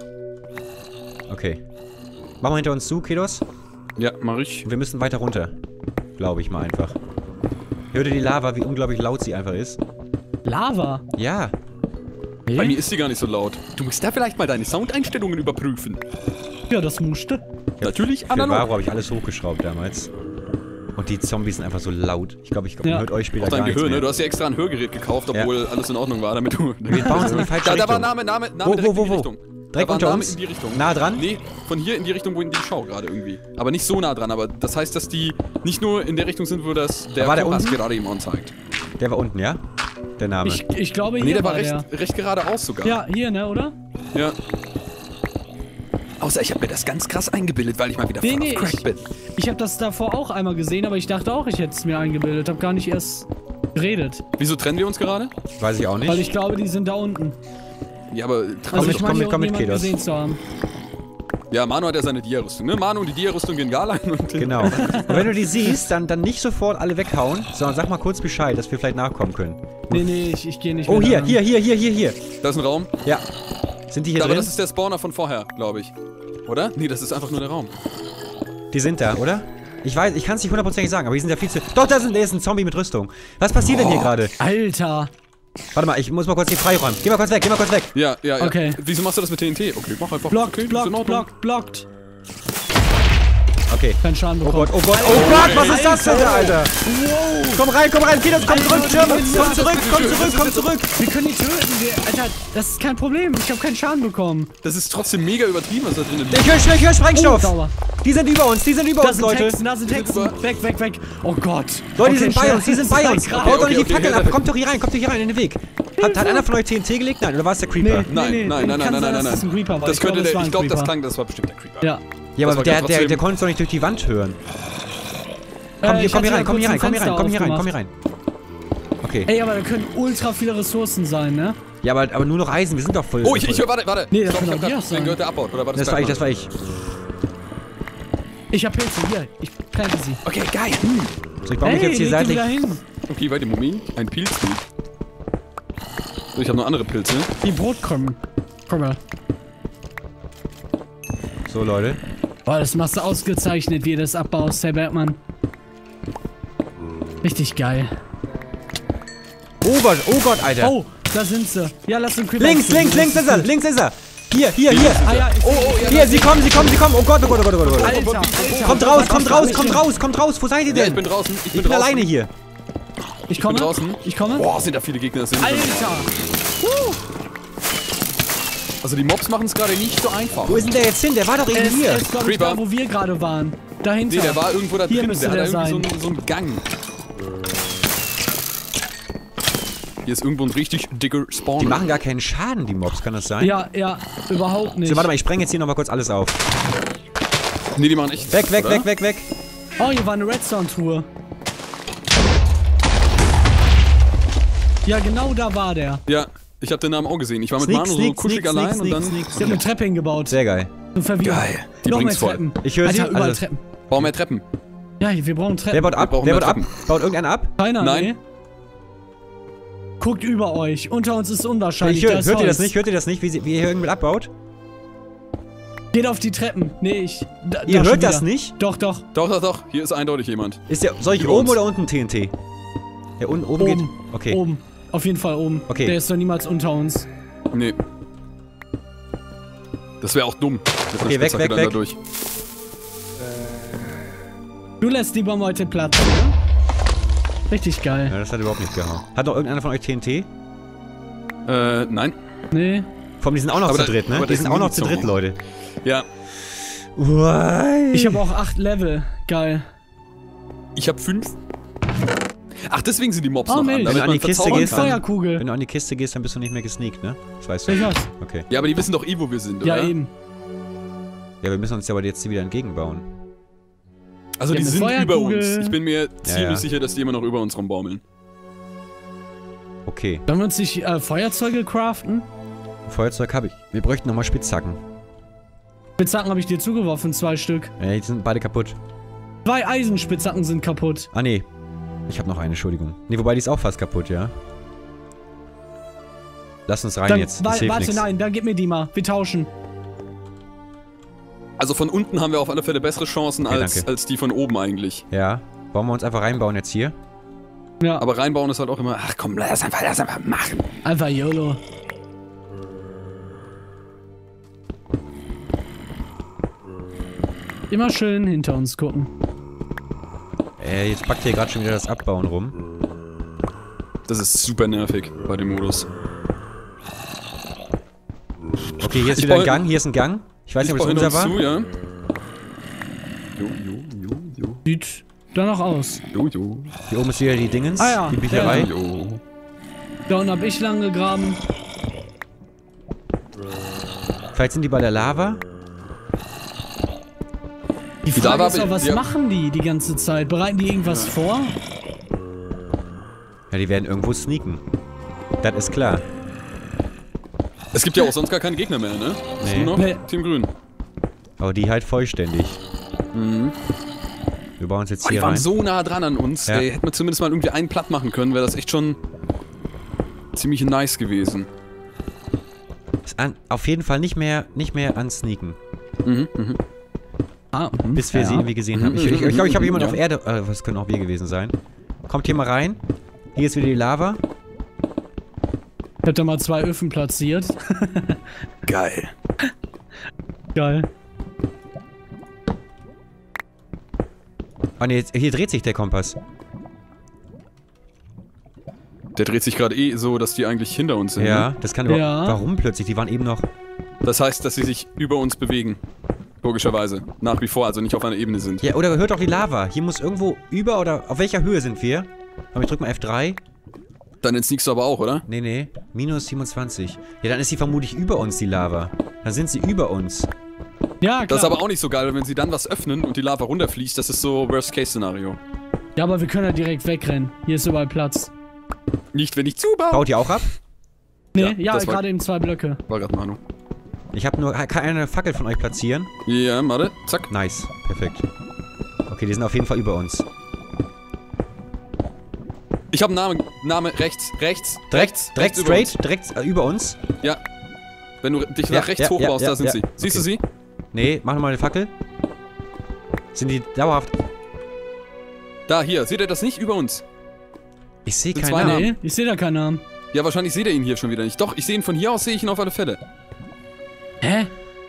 S1: Okay. Mach mal hinter uns zu, Kedos.
S3: Ja, mach ich.
S1: Wir müssen weiter runter. Glaube ich mal einfach. Hört ihr die Lava, wie unglaublich laut sie einfach ist?
S2: Lava.
S1: Ja.
S3: Bei mir ist sie gar nicht so laut. Du musst da vielleicht mal deine Soundeinstellungen überprüfen.
S2: Ja, das musste.
S3: Natürlich
S1: Für Varo
S3: analog.
S1: habe ich alles hochgeschraubt damals. Und die Zombies sind einfach so laut. Ich glaube, ich glaub, man
S2: Ja.
S1: hört euch später
S3: Auch dein
S1: gar nichts
S3: Gehör, ne?
S1: mehr.
S3: Du hast ja extra ein Hörgerät gekauft, obwohl alles in Ordnung war, damit du...
S1: Wir bauen uns in die falsche
S3: Da, da
S1: Richtung.
S3: war Name, Name, Name
S1: Wo,
S3: direkt
S1: wo,
S3: in die
S1: wo, wo?
S3: Richtung.
S1: Direkt
S3: da war
S1: unter
S3: Name
S1: uns?
S3: in die Richtung.
S1: Nah dran?
S3: Nee, von hier in die Richtung, wo in die Schau gerade irgendwie. Aber nicht so nah dran, aber das heißt, dass die nicht nur in der Richtung sind, wo das der
S1: War der
S3: Kompass
S1: unten?
S3: gerade eben anzeigt.
S1: Der war unten, ja? Der Name.
S2: Ich, ich glaube,
S3: Nee,
S2: hier
S3: der war
S2: war
S3: recht,
S2: der.
S3: recht geradeaus sogar.
S2: Ja, hier, ne, oder?
S3: Ja. Außer ich habe mir das ganz krass eingebildet, weil ich mal wieder
S2: Nee,
S3: voll
S2: nee,
S3: auf Crack
S2: ich,
S3: bin.
S2: ich habe das davor auch einmal gesehen, aber ich dachte auch, ich hätte es mir eingebildet. Hab gar nicht erst geredet.
S3: Wieso trennen wir uns gerade?
S1: Weiß ich auch nicht.
S2: Weil ich glaube, die sind da unten.
S3: Ja, aber...
S2: Also
S1: mit,
S2: ich
S1: komm
S2: meine,
S1: mit, komm mit,
S2: jemanden
S1: Kedos.
S2: gesehen zu haben.
S3: Ja, Manu hat ja seine Dia-Rüstung, ne? Manu und die Dia-Rüstung gehen Gala und...
S1: Genau. Und wenn du die siehst, dann, dann nicht sofort alle weghauen, sondern sag mal kurz Bescheid, dass wir vielleicht nachkommen können.
S2: Nee, nee, ich, ich gehe nicht
S1: Oh,
S2: mehr
S1: hier,
S2: da.
S1: hier, hier, hier, hier, hier.
S3: Da ist ein Raum.
S1: Ja. Sind die hier
S3: Aber
S1: drin?
S3: das ist der Spawner von vorher, glaube ich. Oder? Nee, das ist einfach nur der Raum.
S1: Die sind da, oder? Ich weiß, ich kann es nicht hundertprozentig sagen, aber die sind ja viel zu... Doch, da, sind, da ist ein Zombie mit Rüstung. Was passiert denn hier gerade?
S2: Alter.
S1: Warte mal, ich muss mal kurz hier freiräumen. Geh mal kurz weg, geh mal kurz weg.
S3: Ja, ja, ja.
S2: Okay.
S3: Wieso machst du das mit T N T? Okay, mach einfach.
S2: Blockt,
S3: okay, ist in
S2: blockt,
S3: Ordnung.
S2: blockt, blockt.
S1: Okay.
S2: Kein Schaden
S1: Oh
S2: bekommen.
S1: Gott, oh Gott, oh Gott, was ist das denn,
S2: Alter.
S1: Alter?
S2: Wow.
S1: Komm rein, komm rein, Kinos, komm
S2: Alter,
S1: zurück, Schirm,
S2: Alter,
S1: komm zurück, komm zurück, komm zurück.
S2: Wir können die töten. Wir, Alter, das ist kein Problem. Ich habe keinen Schaden bekommen.
S3: Das ist trotzdem mega übertrieben, was da drin ist.
S1: Ich höre ich hör Sprengstoff.
S2: Oh, sauer.
S1: Die sind über uns, die sind über
S2: Da
S1: uns,
S2: sind
S1: Leute.
S2: Hexen, da sind Hexen.
S3: über-
S2: Weg, weg, weg. Oh Gott.
S1: Leute, die
S2: Okay,
S1: sind bei
S2: schnell.
S1: uns, die sind bei uns.
S2: Grad.
S1: Haut doch nicht
S3: okay,
S1: die Fackeln
S3: okay,
S1: ab, kommt doch hier rein, kommt doch hier rein in den Weg. Hat, hat einer von euch T N T gelegt? Nein, oder war es der Creeper?
S2: Nee.
S3: Nein,
S2: nee,
S3: nein, nein,
S2: kann
S3: nein,
S2: sein,
S3: nein,
S2: dass es
S3: nein.
S2: ein Creeper war.
S3: Das
S2: Ich glaub,
S3: könnte
S2: das
S3: der,
S2: war ein
S3: ich glaube, das
S2: Creeper.
S3: klang, das war bestimmt der Creeper.
S2: Ja.
S1: Ja,
S3: Das
S1: aber
S3: war
S1: der,
S3: grad
S1: der,
S3: trotzdem-
S1: der konnte es doch nicht durch die Wand hören. Komm,
S2: Äh,
S1: hier,
S2: ich
S1: komm hier
S2: hatte
S1: rein, komm
S2: da
S1: hier rein,
S2: kurz
S1: komm hier
S2: ein
S1: rein, komm hier rein,
S2: Fenster
S1: komm hier rein. Okay.
S2: Ey, aber da können ultra viele Ressourcen sein, ne?
S1: Ja, aber, aber nur noch Eisen, wir sind doch voll...
S3: Oh, ich, ich höre, warte, warte.
S2: Nee, das
S3: ich
S2: kann
S3: glaub,
S2: doch
S3: ich hab
S2: Dias
S3: grad
S2: sein.
S3: gehört, der abbaut, oder war das
S1: Das war ich, das
S3: Bergmann?
S1: war ich.
S2: Ich hab Pilze, hier. Ich plante sie.
S3: Okay, geil.
S1: So, ich baue mich
S2: Hey,
S1: jetzt hier
S2: leg die
S1: seitlich...
S2: wieder hin.
S3: Okay, warte, Moment. Ein Pilzbild. So, ich habe noch andere Pilze.
S2: Die Brotkrümel. Krümel.
S1: So, Leute.
S2: Boah, das machst du ausgezeichnet, wie du das abbaust, Herr Bergmann. Richtig geil.
S1: Oh Gott, oh Gott, Alter.
S2: Oh, da sind sie. Ja, lass den Creeper
S1: Links,
S2: aussuchen,
S1: links,
S2: das
S1: links ist er,
S2: gut.
S1: links ist er. Hier, hier, hier.
S2: Ah ja, ich
S3: Oh, oh, ja,
S1: Hier, sie kommen, sie kommen, sie kommen. Oh Gott, oh Gott, oh Gott, oh Gott, oh Gott.
S2: Alter, Alter.
S1: Kommt raus,
S2: Was
S1: kommt
S2: machst
S1: raus,
S2: du?
S1: kommt raus, kommt raus. Wo seid ihr
S3: Ja, ich
S1: denn?
S3: bin draußen. Ich
S1: Ich
S3: bin,
S1: bin
S3: draußen.
S1: alleine hier.
S2: Ich komme.
S3: bin draußen.
S2: Ich komme.
S3: Boah, sind da viele Gegner. Das sind
S2: Alter.
S3: Also die Mobs machen es gerade nicht so einfach.
S1: Wo ist denn der jetzt hin? Der war doch eben
S2: Er ist,
S1: hier.
S2: er ist glaube ich,
S3: Creeper.
S2: da, wo wir gerade waren. Dahinter.
S3: Nee, der war irgendwo da
S2: Hier
S3: drin.
S2: müsste
S3: Der hat da
S2: der
S3: irgendwie
S2: sein.
S3: so einen, so einen Gang. Hier ist irgendwo ein richtig dicker Spawner.
S1: Die machen gar keinen Schaden, die Mobs, kann das sein?
S2: Ja, ja, überhaupt nicht.
S1: So, warte mal, ich spreng jetzt hier nochmal kurz alles auf.
S3: Nee, die machen echt.
S1: Weg, weg,
S3: oder?
S1: weg, weg, weg.
S2: Oh, hier war eine Redstone-Truhe. Ja, genau da war der.
S3: Ja, ich habe den Namen auch gesehen. Ich war mit
S1: Sneak,
S3: Manu so
S1: sneak,
S3: kuschelig
S1: sneak,
S3: allein
S1: sneak,
S3: und dann...
S1: sneak,
S2: Ich hab eine Treppe hingebaut.
S1: Sehr geil.
S2: So verwirrt.
S3: Geil. Die
S2: Noch mehr
S3: bringt's voll.
S2: Treppen.
S1: Ich höre sie.
S2: Alter, überall
S1: Also,
S2: Treppen.
S3: Bau mehr Treppen.
S2: Ja, wir brauchen Treppen.
S1: wer baut ab?
S3: brauchen
S1: Wer
S3: mehr
S1: baut ab?
S3: Treppen.
S1: Baut irgendeiner ab?
S2: Keiner,
S3: Nein.
S2: nee. Guckt über euch. Unter uns ist unwahrscheinlich.
S1: Ich hör,
S2: da ist
S1: hört ihr das
S2: Holz.
S1: nicht? Hört ihr das nicht, wie, sie, wie ihr hier irgendwas abbaut?
S2: Geht auf die Treppen. Nee, ich. Da,
S1: Ihr
S2: da schon
S1: hört das
S2: wieder.
S1: nicht?
S2: Doch, doch.
S3: Doch, doch, doch. Hier ist eindeutig jemand.
S1: Ist der, soll ich
S3: Über
S1: oben
S3: uns.
S1: oder unten T N T? Ja, unten, oben, geht.
S2: Oben.
S1: Okay.
S2: Oben. Auf jeden Fall oben.
S1: Okay.
S2: Der ist doch niemals unter uns.
S3: Nee. Das wäre auch dumm. Mit einer
S1: Okay, weg,
S3: Spitzhacke
S1: weg,
S3: dann
S1: weg.
S3: da durch.
S2: Du lässt die Bombe heute platzen, ne? Richtig geil.
S1: Ja, das hat überhaupt nicht gehauen. Hat noch irgendeiner von euch T N T?
S3: Äh, nein.
S2: Nee.
S1: Vor allem, die sind auch noch
S3: Aber
S1: zu
S3: da-
S1: dritt, ne?
S3: aber da
S1: Die
S3: ist
S1: sind auch noch zu
S3: Munition.
S1: dritt, Leute.
S3: Ja.
S1: Uai.
S2: Ich habe auch acht Level. Geil.
S3: Ich habe fünf. Ach, deswegen sind die Mobs
S2: Oh,
S3: noch
S2: Mensch.
S3: an,
S1: Wenn du
S3: damit
S1: an die
S3: man
S1: Kiste
S3: verzaubern
S1: gehst,
S3: kann.
S1: dann-
S2: Feuerkugel.
S1: Wenn du an die Kiste gehst, dann bist du nicht mehr gesneakt, ne? Das weißt du.
S2: Ich weiß.
S1: Okay.
S3: Ja, aber die wissen doch eh, wo wir sind,
S2: Ja,
S3: oder?
S2: eben.
S1: Ja, wir müssen uns ja aber jetzt wieder entgegenbauen.
S3: Also
S2: Ja,
S3: die
S2: eine
S3: sind über
S2: Feuerkugel.
S3: uns. Ich bin mir ziemlich
S1: ja.
S3: sicher, dass die immer noch über uns rumbaumeln.
S1: Okay.
S2: Sollen wir uns nicht äh, Feuerzeuge craften?
S1: Feuerzeug habe ich. Wir bräuchten nochmal Spitzhacken.
S2: Spitzhacken habe ich dir zugeworfen, zwei Stück.
S1: Ja, die sind beide kaputt.
S2: Zwei Eisenspitzhacken sind kaputt.
S1: Ah, nee. Ich habe noch eine, Entschuldigung. Nee, wobei die ist auch fast kaputt, ja? Lass uns rein
S2: Dann,
S1: jetzt.
S2: wa
S1: Das hilft
S2: warte,
S1: nix.
S2: nein, dann gib mir die mal. Wir tauschen.
S3: Also von unten haben wir auf alle Fälle bessere Chancen
S1: Okay,
S3: als,
S1: danke.
S3: als die von oben eigentlich.
S1: Ja. Wollen wir uns einfach reinbauen jetzt hier?
S2: Ja,
S3: Aber reinbauen ist halt auch immer, ach komm, lass einfach, lass einfach machen.
S2: einfach YOLO. Immer schön hinter uns gucken.
S1: Äh, jetzt packt hier gerade schon wieder das Abbauen rum.
S3: Das ist super nervig bei dem Modus.
S1: Okay, hier ist
S3: Ich
S1: wieder ein
S3: baue-
S1: Gang. Hier ist ein Gang. Ich weiß nicht, ob
S3: baue
S1: es unser
S3: hinter
S1: war.
S3: uns zu, ja. Jo, jo, jo, jo,
S2: Sieht danach aus.
S3: jo, jo,
S1: Hier oben ist wieder die Dingens.
S2: Ah ja,
S1: Die Bücherei.
S2: ja,
S3: jo.
S2: Da unten hab ich lang gegraben.
S1: Vielleicht sind die bei der Lava.
S2: Die
S3: Die
S2: Frage
S3: Lava
S2: ist
S3: hab
S2: auch,
S3: ich-
S2: was
S3: ja.
S2: machen die die ganze Zeit? Bereiten die irgendwas vor?
S1: Ja, die werden irgendwo sneaken. Das ist klar.
S3: Es gibt ja auch sonst gar keine Gegner mehr, ne? Ist
S1: Nee.
S3: nur noch
S2: Nee.
S3: Team Grün.
S1: Aber die halt vollständig.
S3: Mhm.
S1: Wir bauen uns jetzt
S3: Oh, die
S1: hier
S3: waren
S1: rein.
S3: so nah dran an uns.
S1: Ja.
S3: Ey, hätten wir zumindest mal irgendwie einen platt machen können, wäre das echt schon ziemlich nice gewesen.
S1: Ist an, auf jeden Fall nicht mehr, nicht mehr ansneaken.
S3: Mhm, mhm.
S2: Ah,
S1: Bis wir
S2: ja.
S1: sie irgendwie gesehen haben. Ich glaube, ich, ich, glaub, ich habe jemanden auf Erde. Äh, was können auch wir gewesen sein? Kommt hier mal rein. Hier ist wieder die Lava.
S2: Ich hab da mal zwei Öfen platziert.
S3: Geil.
S2: Geil.
S1: Oh ne, jetzt- hier dreht sich der Kompass.
S3: Der dreht sich gerade eh so, dass die eigentlich hinter uns sind.
S1: Ja,
S3: Ne?
S1: das kann überhaupt.
S2: Ja.
S1: Warum plötzlich? Die waren eben noch.
S3: Das heißt, dass sie sich über uns bewegen. Logischerweise. Nach wie vor, also nicht auf einer Ebene sind.
S1: Ja, oder hört doch die Lava. Hier muss irgendwo über oder. Auf welcher Höhe sind wir? Aber ich drück mal F drei.
S3: Dann entsneakst du aber auch, oder?
S1: Nee, nee. Minus siebenundzwanzig. Ja, dann ist sie vermutlich über uns, die Lava. Dann sind sie über uns.
S2: Ja, klar.
S3: Das ist aber auch nicht so geil, wenn sie dann was öffnen und die Lava runterfließt. Das ist so Worst-Case-Szenario.
S2: Ja, aber wir können ja direkt wegrennen. Hier ist überall Platz.
S3: Nicht, wenn ich zubaue.
S1: Baut ihr auch ab?
S2: Nee,
S3: Ja,
S2: ja,
S3: das war-
S2: gerade eben zwei Blöcke.
S3: War gerade Manu.
S1: Ich habe nur keine Fackel von euch platzieren.
S3: Ja, warte. Zack.
S1: Nice. Perfekt. Okay, die sind auf jeden Fall über uns.
S3: Ich habe einen Namen. Name rechts. Rechts.
S1: Direkt, direkt
S3: über uns.
S1: straight, direkt äh, über uns.
S3: Ja. Wenn du dich
S1: Ja,
S3: nach rechts
S1: ja,
S3: hochbaust,
S1: ja,
S3: da sind
S1: ja.
S3: sie. Siehst du
S1: Okay.
S3: sie?
S1: Nee, mach nochmal eine Fackel. Sind die dauerhaft.
S3: Da, hier. Seht ihr das nicht? Über uns.
S1: Ich sehe
S3: Sind
S1: keinen
S3: zwei
S1: Namen.
S2: Nee, ich sehe da keinen Namen.
S3: Ja, wahrscheinlich seht ihr ihn hier schon wieder nicht. Doch, ich sehe ihn von hier aus, sehe ich ihn auf alle Fälle.
S2: Hä?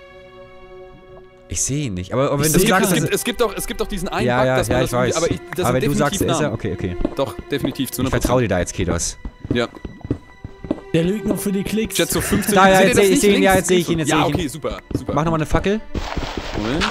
S1: Ich sehe ihn nicht. Aber, aber
S2: Ich
S1: wenn du
S2: seh
S1: sagst,
S3: Es
S2: keinen.
S1: dass
S3: gibt, es, gibt doch, es gibt doch diesen einen
S1: Ja,
S3: Bug,
S1: ja,
S3: dass man
S1: ja,
S3: das
S1: ich weiß.
S3: irgendwie... Aber, ich, das
S1: aber wenn
S3: sind
S1: du sagst,
S3: definitiv
S1: ist er.
S3: Namen.
S1: Okay, okay.
S3: Doch, definitiv. Zu
S1: Ich
S3: hundert
S1: vertraue dir da jetzt, Kedos.
S3: Prozent. Ja.
S2: Der lügt noch für die Klicks.
S3: Chat so fünfzehn.
S1: Da, ja,
S3: Seht ihr
S1: jetzt
S3: das
S1: seh- ich
S3: nicht
S1: seh ihn,
S3: links?
S1: ja, jetzt seh ich ihn, jetzt
S3: Ja,
S1: seh ich ihn.
S3: okay, super. super.
S1: Mach nochmal eine Fackel.
S3: Moment.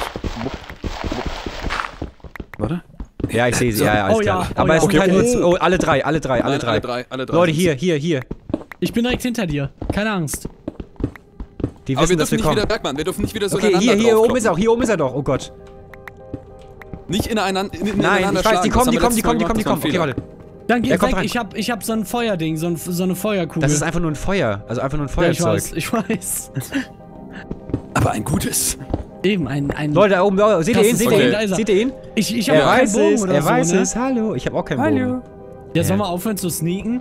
S3: Warte.
S1: Ja, ich sehe sie. Ja, ja, alles
S2: Oh ja,
S1: klar.
S2: oh
S1: Aber
S2: ja.
S1: es sind
S3: Okay,
S1: halt nur
S3: oh.
S1: z- oh, alle drei, alle drei, alle
S3: Alle,
S1: drei.
S3: alle drei, alle drei.
S1: Leute,
S3: sind's.
S1: hier, hier, hier.
S2: Ich bin direkt hinter dir. Keine Angst.
S1: Die
S3: Aber wir
S1: wissen, dass
S3: dürfen
S1: wir
S3: nicht
S1: kommen.
S3: wieder, Bergmann, wir dürfen nicht wieder so
S1: Okay,
S3: ineinander
S1: hier, hier oben
S3: draufkloppen.
S1: ist er auch, hier oben ist er doch. Oh Gott.
S3: Nicht ineinander, in,
S1: Nein,
S3: ineinander
S1: ich weiß, die
S3: schlagen.
S1: kommen,
S3: Das
S1: die
S3: haben
S1: kommen, die
S3: wir
S1: kommen, die
S3: letztes
S1: kommen, die
S3: Mal
S1: kommen. Okay,
S3: gemacht, das war ein
S1: warte.
S2: Dann geh
S1: Ja, kommt
S2: weg,
S1: rein.
S2: ich hab, ich hab so ein Feuerding, so, ein, so eine Feuerkugel.
S1: Das ist einfach nur ein Feuer. Also einfach nur ein
S2: ja, ich
S1: Feuerzeug.
S2: weiß, ich weiß.
S3: Aber ein gutes.
S2: Eben, ein, ein...
S1: Leute, da oben, oh, seht ihr ihn?
S2: krasses
S1: Seht
S2: Ding,
S1: ihr
S2: da ist
S1: ihn?
S2: er.
S1: Seht ihr ihn?
S2: Ich, ich hab
S1: Er
S2: auch keinen
S1: weiß
S2: Bogen
S1: es,
S2: oder
S1: er
S2: so,
S1: weiß
S2: ne?
S1: es. Hallo, ich habe auch keinen Bogen.
S2: Ja, soll
S1: Ja.
S2: mal aufhören zu sneaken?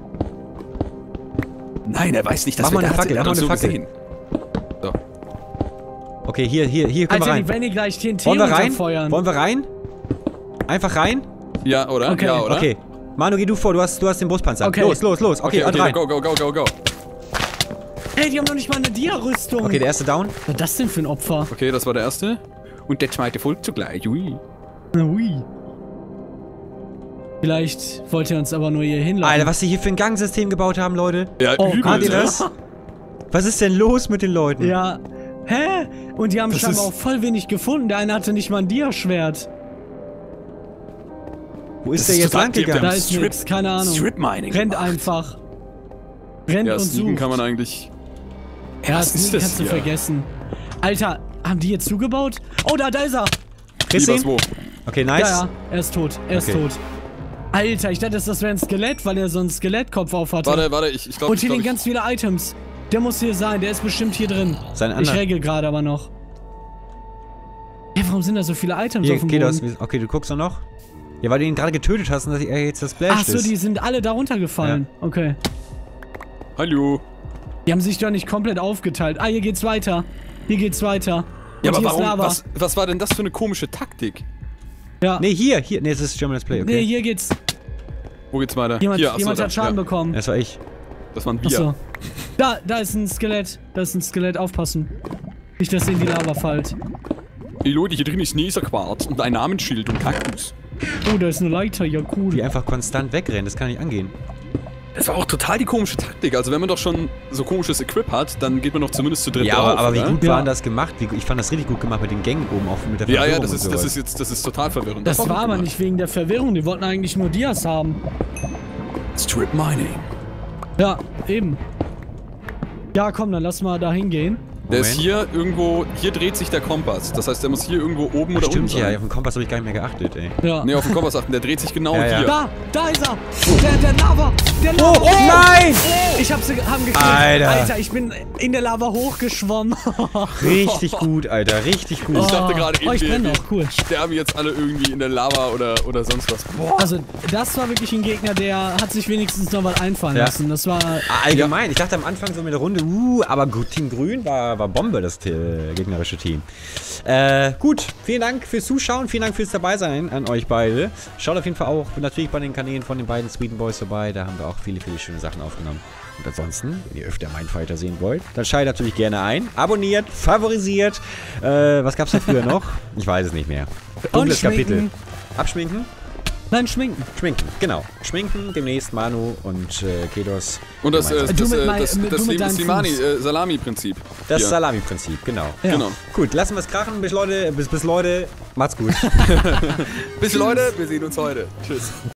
S3: Nein, er weiß nicht, dass
S1: Mach
S3: wir
S1: mal eine
S3: da
S1: Fackel,
S3: sind. Er
S1: mach
S3: hat
S1: mal
S3: uns
S1: eine
S3: nur gesehen. So.
S1: Okay, hier, hier, hier, können
S2: Alter,
S1: wir
S2: die
S1: rein.
S2: werden hier gleich T N T
S1: Wollen wir rein?
S2: runterfeuern.
S1: Wollen wir rein? Einfach rein?
S3: Ja, oder?
S2: Okay.
S3: Ja, oder?
S1: Okay. Manu, geh du vor, du hast, du hast den Brustpanzer.
S2: Okay.
S1: Los, los, los. Okay,
S3: Okay,
S1: und
S3: okay,
S1: rein.
S3: go, go, go, go, go.
S2: Hey, die haben noch nicht mal eine Dia-Rüstung.
S1: Okay, der erste down.
S2: Was ist das denn für ein Opfer?
S3: Okay, das war der erste. Und der zweite folgt zugleich. Ui.
S2: Ui. Vielleicht wollt ihr uns aber nur hier hinlassen.
S1: Alter, was sie hier für ein Gangsystem gebaut haben, Leute.
S3: Ja,
S2: Oh,
S3: übel,
S1: Habt ihr
S3: ne?
S1: das? Was ist denn los mit den Leuten?
S2: Ja. Hä? Und die haben
S3: Das
S2: scheinbar
S3: ist-
S2: auch voll wenig gefunden. Der eine hatte nicht mal ein Dia-Schwert.
S1: Wo ist
S3: Das
S1: der
S3: ist
S1: jetzt
S3: total-
S1: lang
S3: die-
S1: gegangen?
S2: Da ist
S3: Strip-
S2: nix, keine Ahnung.
S3: Strip-Mining
S2: Rennt
S3: gemacht.
S2: einfach. Rennt
S3: Ja,
S2: und
S3: sneaken
S2: sucht.
S3: kann man eigentlich...
S2: Ja,
S3: was ist
S2: sneaken
S3: das
S2: kannst du
S3: hier?
S2: vergessen. Alter, haben die hier zugebaut? Oh, da, da ist er.
S1: Kriegst du
S3: Liebers,
S1: ihn?
S3: wo?
S1: Okay, nice.
S2: Ja, ja, er ist tot. Er ist
S1: Okay.
S2: tot. Alter, ich dachte, das wäre ein Skelett, weil er so einen Skelettkopf auf hatte.
S3: Warte, warte, ich, ich glaube...
S2: Und hier liegen ganz viele Items. Der muss hier sein, der ist bestimmt hier drin.
S1: Sein
S2: Ich
S1: anderer.
S2: regel gerade aber noch. Ja, warum sind da so viele Items
S1: Hier,
S2: auf dem
S1: geht das.
S2: Boden?
S1: Okay, du guckst doch noch. Ja, weil du ihn gerade getötet hast und dass er jetzt das Splash
S2: Ach so,
S1: ist.
S2: die sind alle da runtergefallen. Okay.
S3: Hallo.
S2: Die haben sich doch nicht komplett aufgeteilt. Ah, hier geht's weiter. Hier geht's weiter.
S3: Ja,
S2: Und
S3: aber
S2: hier
S3: warum...
S2: ist Lava.
S3: Was, was war denn das für eine komische Taktik?
S2: Ja.
S1: Nee, hier, hier. Nee, das ist German Let's Play, okay.
S2: Nee, hier geht's.
S3: Wo geht's weiter?
S2: Jemand,
S3: Hier, achso,
S2: jemand
S3: da,
S2: hat Schaden
S3: ja.
S2: bekommen.
S1: Das war ich.
S3: Das waren wir.
S2: Achso. Da, da ist ein Skelett. Da ist ein Skelett. Aufpassen. Nicht, dass ihr in die Lava fallt.
S3: Ey Leute, hier drin ist Neserquarz und ein Namensschild und Kaktus.
S2: Oh, da ist eine Leiter. Ja, cool.
S1: Die einfach konstant wegrennen, das kann nicht angehen.
S3: Das war auch total die komische Taktik. Also wenn man doch schon so komisches Equip hat, dann geht man doch zumindest zu dritt
S1: Ja,
S3: drauf,
S1: aber, aber wie
S3: oder?
S1: gut
S2: Ja.
S1: waren das gemacht? Wie, ich fand das richtig gut gemacht mit den Gängen oben, auch mit der
S3: Ja, ja,
S1: Verwirrung
S3: das
S1: und
S3: ist,
S1: sowas.
S3: das ist jetzt, das ist total verwirrend.
S2: Das war
S3: gut
S2: aber
S3: gemacht.
S2: nicht wegen der Verwirrung. Die wollten eigentlich nur Dias haben.
S3: Strip Mining.
S2: Ja, eben. Ja, komm, dann lass mal da hingehen.
S3: Der ist
S1: Moment.
S3: hier irgendwo, hier dreht sich der Kompass. Das heißt, der muss hier irgendwo oben oder
S1: Stimmt,
S3: unten
S1: ja,
S3: sein.
S1: auf den Kompass habe ich gar nicht mehr geachtet, ey.
S2: Ja.
S3: Ne, auf den Kompass achten, der dreht sich genau
S1: Ja, ja.
S3: hier.
S2: Da, da ist er. Der, der Lava. Der Lava.
S1: Oh, nein!
S2: Ich hab sie haben gekillt.
S1: Alter.
S2: Alter, ich bin in der Lava hochgeschwommen.
S1: Richtig gut, Alter, richtig gut.
S3: Ich dachte gerade
S2: Oh, ich
S3: eben,
S2: brenne
S3: wir
S2: auch, cool.
S3: sterben jetzt alle irgendwie in der Lava oder, oder sonst was. Boah.
S2: Also, das war wirklich ein Gegner, der hat sich wenigstens noch was einfallen
S1: Ja.
S2: lassen. Das war...
S1: Allgemein, ich dachte am Anfang so mit der Runde, uh, aber gut, Team Grün war, war Bombe, das äh, gegnerische Team. Äh, gut, vielen Dank fürs Zuschauen, vielen Dank fürs Dabeisein an euch beide. Schaut auf jeden Fall auch natürlich bei den Kanälen von den beiden Sweden Boys vorbei, da haben wir auch viele, viele schöne Sachen aufgenommen. Und ansonsten, wenn ihr öfter Mindfighter sehen wollt, dann schaltet natürlich gerne ein, abonniert, favorisiert. Äh, was gab's da früher noch? Ich weiß es nicht mehr. Dunkles
S2: schminken.
S1: Kapitel. Abschminken?
S2: Nein, schminken.
S1: Schminken, genau. Schminken, demnächst Manu und äh, Kedos.
S3: Und das, äh,
S1: gemeinsam.
S2: Du
S3: das,
S2: mit
S3: äh,
S2: mein-
S3: das,
S2: mit-
S3: das
S2: du mit deinem
S3: Slimani,
S2: Fuß.
S3: äh, Salami-Prinzip.
S1: Das
S3: Hier.
S1: Salami-Prinzip, genau.
S2: Ja.
S3: Genau.
S1: Gut, lassen wir es krachen. Bis Leute, bis, bis Leute. Macht's gut.
S3: Bis Leute, wir sehen uns heute. Tschüss.